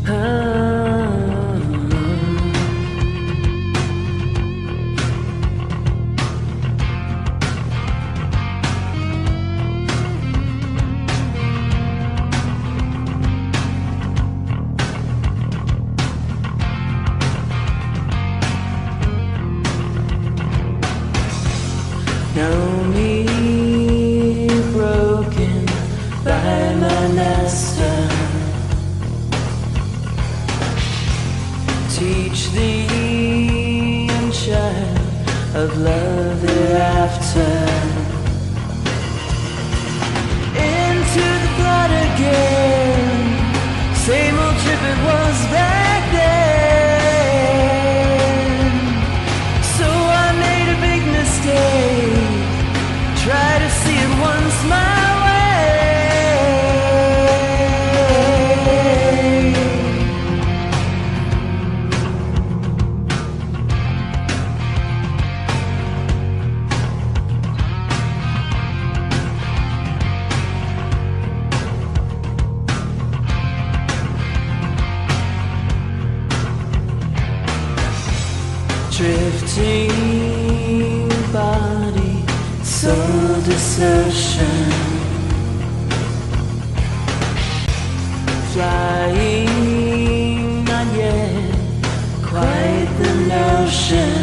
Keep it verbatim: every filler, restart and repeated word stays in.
Know me broken by my master. Teach the young child of love thereafter. Into the flood again. Same old trip it was back then. So I made a big mistake. Try to see it once my way. Drifting body, soul desertion. Flying, not yet quite the notion.